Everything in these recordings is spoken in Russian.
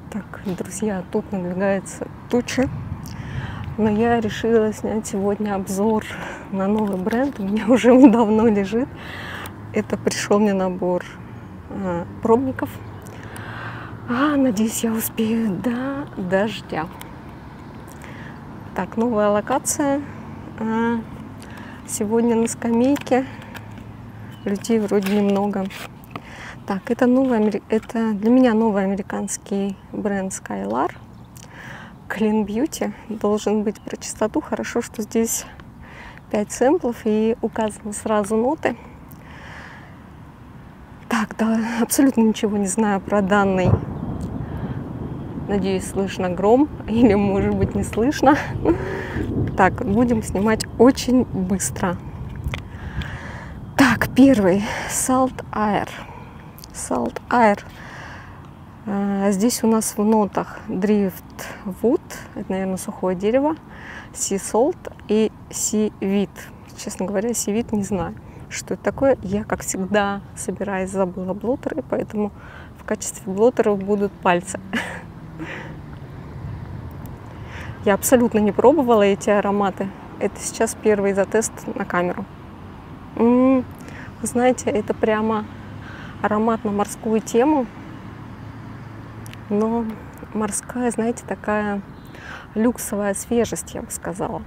Так, друзья, тут надвигается туча, но я решила снять сегодня обзор на новый бренд. У меня уже он давно лежит. Это пришел мне набор пробников. Надеюсь, я успею до дождя. Так, новая локация. Сегодня на скамейке. Людей вроде немного. Так, это для меня новый американский бренд Skylar. Clean Beauty. Должен быть про чистоту. Хорошо, что здесь 5 сэмплов и указаны сразу ноты. Так, да, абсолютно ничего не знаю про данный. Надеюсь, слышно гром, или, может быть, не слышно. Так, будем снимать очень быстро. Так, первый. Salt Air. Salt Air. Здесь у нас в нотах Driftwood, это, наверное, сухое дерево, Sea Salt и Seaweed. Честно говоря, Seaweed не знаю, что это такое. Я, как всегда, собираюсь, забыла блотеры, поэтому в качестве блотеров будут пальцы. Я абсолютно не пробовала эти ароматы. Это сейчас первый затест на камеру. Вы знаете, это прямо аромат на морскую тему, но морская, знаете, такая люксовая свежесть, я бы сказала.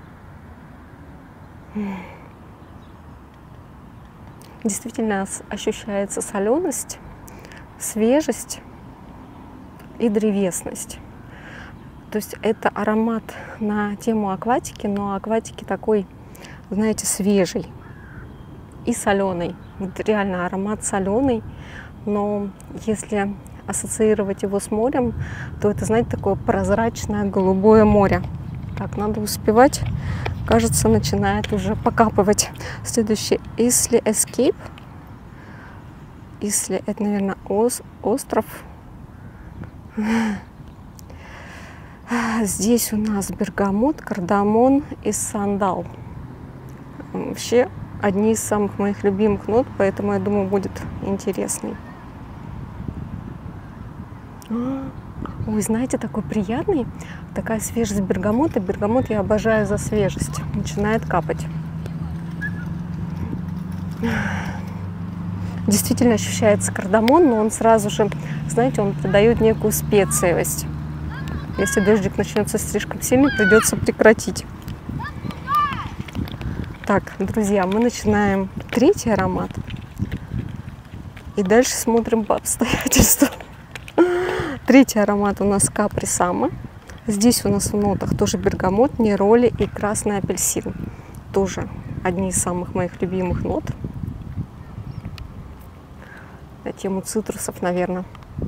Действительно ощущается соленость, свежесть и древесность. То есть это аромат на тему акватики, но акватики такой, знаете, свежий и соленый. Вот реально аромат соленый, но если ассоциировать его с морем, то это, знаете, такое прозрачное голубое море. Так, надо успевать. Кажется, начинает уже покапывать. Следующий Isle Escape. Isle — это, наверное, остров. Здесь у нас бергамот, кардамон и сандал. Вообще одни из самых моих любимых нот, поэтому, я думаю, будет интересный. Ой, знаете, такой приятный, такая свежесть бергамота. Бергамот я обожаю за свежесть. Начинает капать. Действительно ощущается кардамон, но он сразу же, знаете, он придает некую специевость. Если дождик начнется слишком сильно, придется прекратить. Так, друзья, мы начинаем третий аромат. И дальше смотрим по обстоятельствам. Третий аромат у нас Капри Саммер. Здесь у нас в нотах тоже бергамот, нероли и красный апельсин. Тоже одни из самых моих любимых нот. На тему цитрусов, наверное.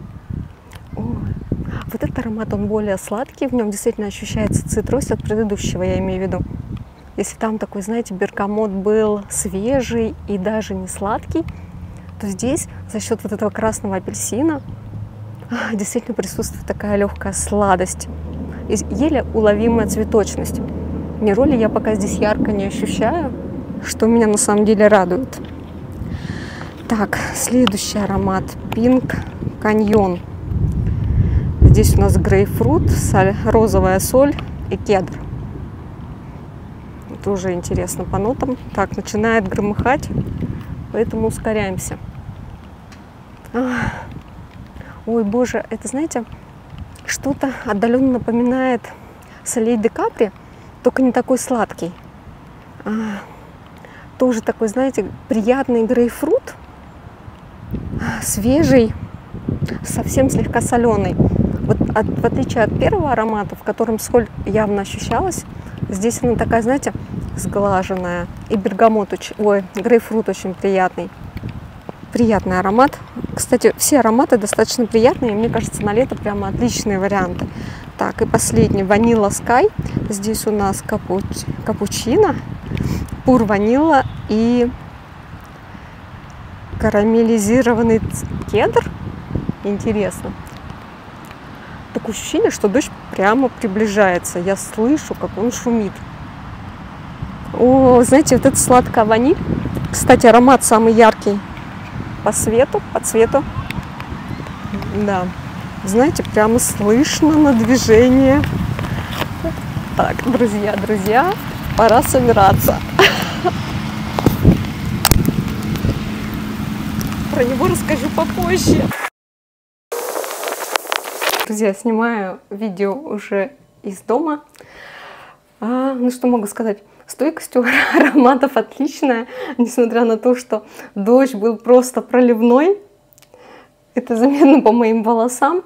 Вот этот аромат, он более сладкий, в нем действительно ощущается цитрус от предыдущего, я имею в виду. Если там такой, знаете, бергамот был свежий и даже не сладкий, то здесь за счет вот этого красного апельсина действительно присутствует такая легкая сладость и еле уловимая цветочность. Нероли я пока здесь ярко не ощущаю, что меня на самом деле радует. Так, следующий аромат Pink Canyon. Здесь у нас грейпфрут, розовая соль и кедр. Тоже интересно по нотам. Так, начинает громыхать, поэтому ускоряемся. Ой, боже, это, знаете, что-то отдаленно напоминает солей де Капри, только не такой сладкий. Тоже такой, знаете, приятный грейпфрут, свежий, совсем слегка соленый. Вот в отличие от первого аромата, в котором соль явно ощущалась, здесь она такая, знаете, сглаженная. И бергамот, грейпфрут очень приятный. Приятный аромат. Кстати, все ароматы достаточно приятные. Мне кажется, на лето прямо отличные варианты. Так, и последний Vanilla Sky. Здесь у нас капучино, пур ванилла и карамелизированный кедр. Интересно. Такое ощущение, что дождь прямо приближается. Я слышу, как он шумит. О, знаете, вот это сладкая ваниль. Кстати, аромат самый яркий по цвету. Да, Знаете, прямо слышно на движение. Так, друзья, пора собираться. Про него расскажу попозже. Друзья, снимаю видео уже из дома. Ну что могу сказать? Стойкость у ароматов отличная, несмотря на то, что дождь был просто проливной. Это заметно по моим волосам.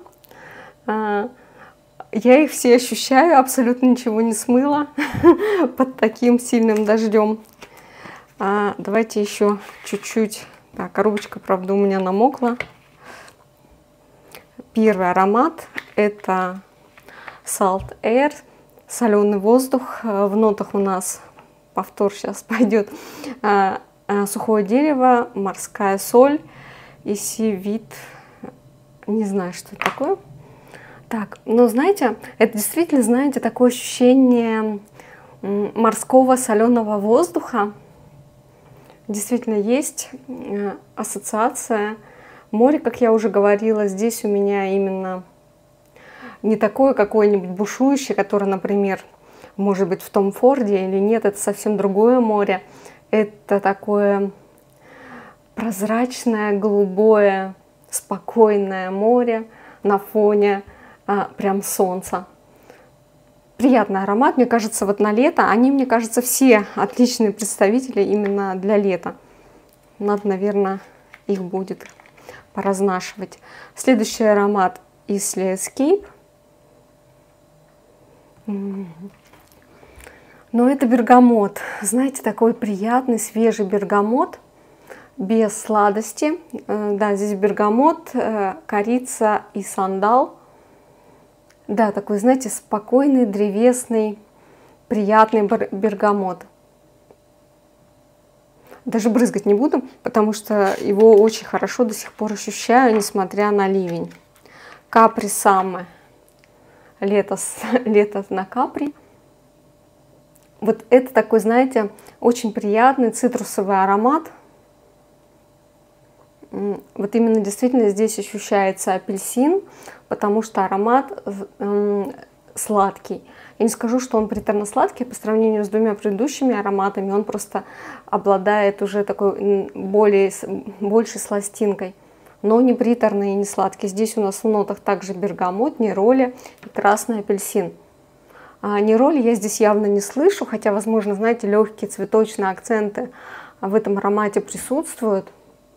Я их все ощущаю, абсолютно ничего не смыло под таким сильным дождем. Давайте еще чуть-чуть. Так, коробочка, правда, у меня намокла. Первый аромат — это Salt Air, соленый воздух. В нотах у нас повтор сейчас пойдет. Сухое дерево, морская соль и сивит. Не знаю, что это такое. Так, но знаете, это действительно, знаете, такое ощущение морского соленого воздуха. Действительно есть ассоциация. Море, как я уже говорила, здесь у меня именно не такое какое-нибудь бушующее, которое, например, может быть в Том Форде или нет, это совсем другое море. Это такое прозрачное, голубое, спокойное море на фоне прям солнца. Приятный аромат, мне кажется, вот на лето. Они, мне кажется, все отличные представители именно для лета. Надо, наверное, их будет поразнашивать. Следующий аромат Islay Escape. Но это бергамот. Знаете, такой приятный, свежий бергамот. Без сладости. Да, здесь бергамот, корица и сандал. Да, такой, знаете, спокойный, древесный, приятный бергамот. Даже брызгать не буду, потому что его очень хорошо до сих пор ощущаю, несмотря на ливень. Капри Саммы. Лето на Капри. Вот это такой, знаете, очень приятный цитрусовый аромат. Вот именно действительно здесь ощущается апельсин, потому что аромат сладкий. Я не скажу, что он приторно-сладкий по сравнению с двумя предыдущими ароматами, он просто обладает уже такой большей сластинкой, но не приторный и не сладкий. Здесь у нас в нотах также бергамот, нероли и красный апельсин. Нероли я здесь явно не слышу, хотя, возможно, знаете, легкие цветочные акценты в этом аромате присутствуют.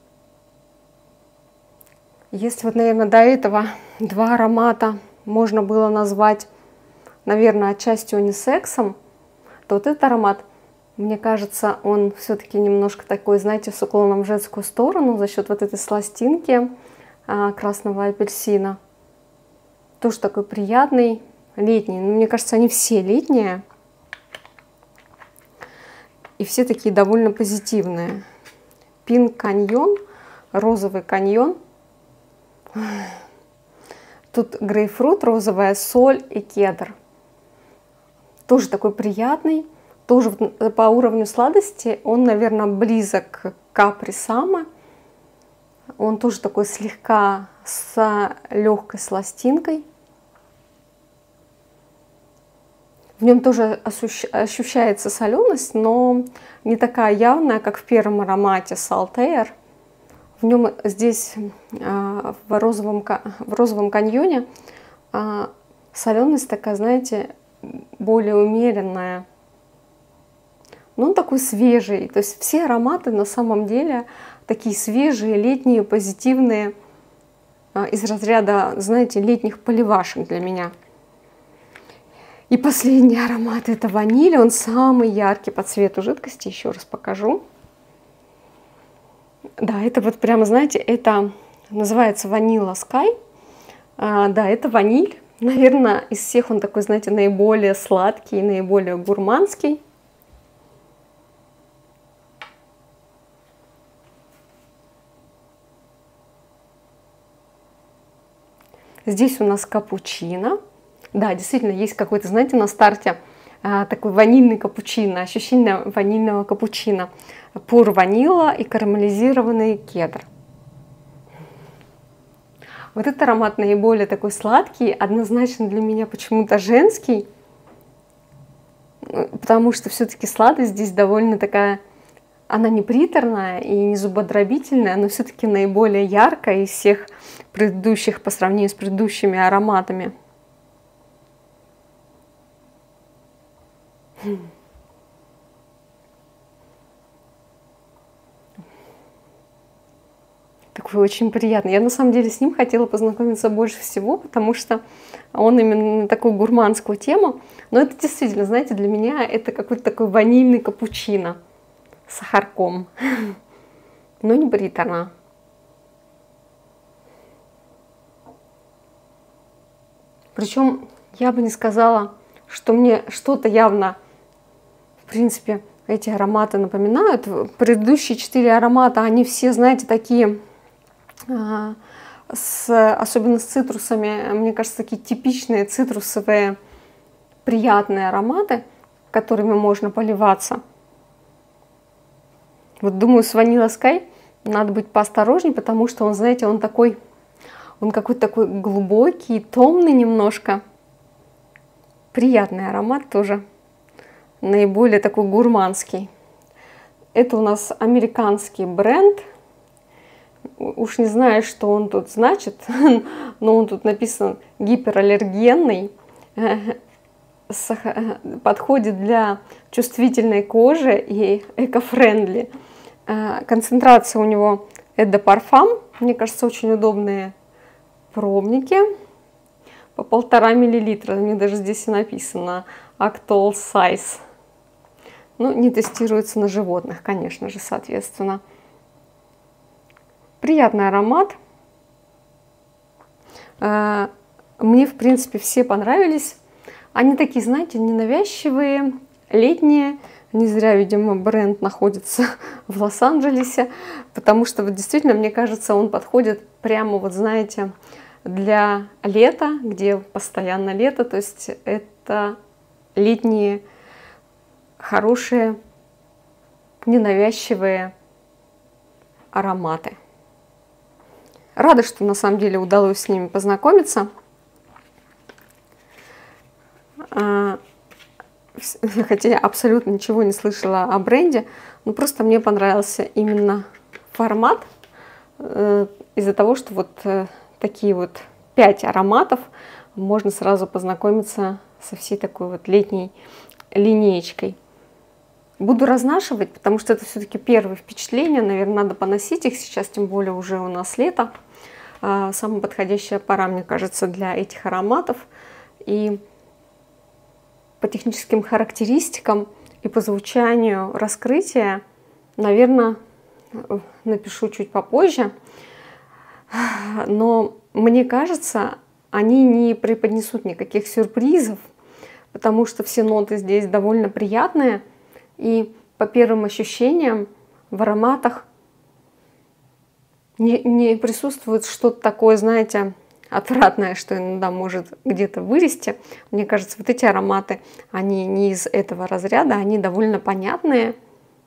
Если вот, наверное, до этого два аромата можно было назвать, наверное, отчасти унисексом, то вот этот аромат, мне кажется, он все-таки немножко такой, знаете, с уклоном в женскую сторону за счет вот этой сластинки красного апельсина. Тоже такой приятный, летний. Но мне кажется, они все летние. И все такие довольно позитивные. Pink Canyon, розовый каньон. Тут грейпфрут, розовая соль и кедр. Тоже такой приятный. Тоже по уровню сладости он, наверное, близок к Капри Саммы. Он тоже такой слегка с легкой сластинкой. В нем тоже ощущается соленость, но не такая явная, как в первом аромате Salt Air. В нем здесь, в розовом каньоне, соленость такая, знаете, более умеренная. Но он такой свежий. То есть все ароматы на самом деле такие свежие, летние, позитивные, из разряда, знаете, летних поливашек для меня. И последний аромат — это ваниль. Он самый яркий по цвету жидкости. Еще раз покажу. Да, это вот прямо, знаете, это называется Vanilla Sky. Да, это ваниль. Наверное, из всех он такой, знаете, наиболее сладкий, наиболее гурманский. Здесь у нас капучино. Да, действительно, есть какой-то, знаете, на старте такой ванильный капучино, ощущение ванильного капучино. Пур ванила и карамелизированный кедр. Вот этот аромат наиболее такой сладкий, однозначно для меня почему-то женский, потому что все-таки сладость здесь довольно такая, она не приторная и не зубодробительная, но все-таки наиболее яркая из всех предыдущих по сравнению с предыдущими ароматами. Такой очень приятный. Я на самом деле с ним хотела познакомиться больше всего, потому что он именно на такую гурманскую тему. Но это действительно, знаете, для меня это какой-то такой ванильный капучино с сахарком, но не приторно. Причем я бы не сказала, что мне что-то явно, в принципе, эти ароматы напоминают. Предыдущие 4 аромата, они все, знаете, такие, особенно с цитрусами, мне кажется, такие типичные цитрусовые приятные ароматы, которыми можно поливаться. Вот думаю, с Vanilla Sky надо быть поосторожнее, потому что он, знаете, он такой, он какой-то такой глубокий, томный немножко. Приятный аромат тоже, наиболее такой гурманский. Это у нас американский бренд. Уж не знаю, что он тут значит, но он тут написан гипераллергенный, подходит для чувствительной кожи и эко-френдли. Концентрация у него Eau de Parfum, мне кажется, очень удобные пробники по 1,5 мл. Мне даже здесь и написано Actual Size. Ну, не тестируется на животных, конечно же, соответственно. Приятный аромат. Мне, в принципе, все понравились. Они такие, знаете, ненавязчивые, летние. Не зря, видимо, бренд находится в Лос-Анджелесе, потому что вот действительно, мне кажется, он подходит прямо, вот знаете, для лета, где постоянно лето. То есть это летние, хорошие, ненавязчивые ароматы. Рада, что на самом деле удалось с ними познакомиться. Хотя я абсолютно ничего не слышала о бренде, но просто мне понравился именно формат из-за того, что вот такие вот 5 ароматов можно сразу познакомиться со всей такой вот летней линеечкой. Буду разнашивать, потому что это все-таки первые впечатления, наверное, надо поносить их сейчас, тем более уже у нас лето. Самая подходящая пора, мне кажется, для этих ароматов. И по техническим характеристикам и по звучанию раскрытия, наверное, напишу чуть попозже. Но мне кажется, они не преподнесут никаких сюрпризов, потому что все ноты здесь довольно приятные. И по первым ощущениям в ароматах не присутствует что-то такое, знаете, отвратное, что иногда может где-то вылезти. Мне кажется, вот эти ароматы, они не из этого разряда, они довольно понятные,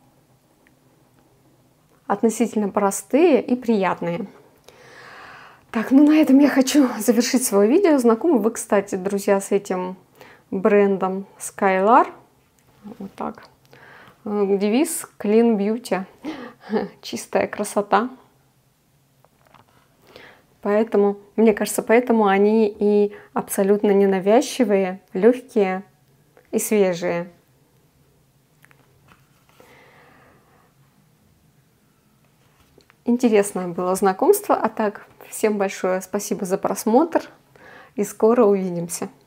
относительно простые и приятные. Так, ну на этом я хочу завершить свое видео. Знакомы вы, кстати, друзья, с этим брендом Skylar? Вот так. Девиз Clean Beauty. Чистая красота. Поэтому, мне кажется, поэтому они и абсолютно ненавязчивые, легкие и свежие. Интересное было знакомство. А так, всем большое спасибо за просмотр и скоро увидимся.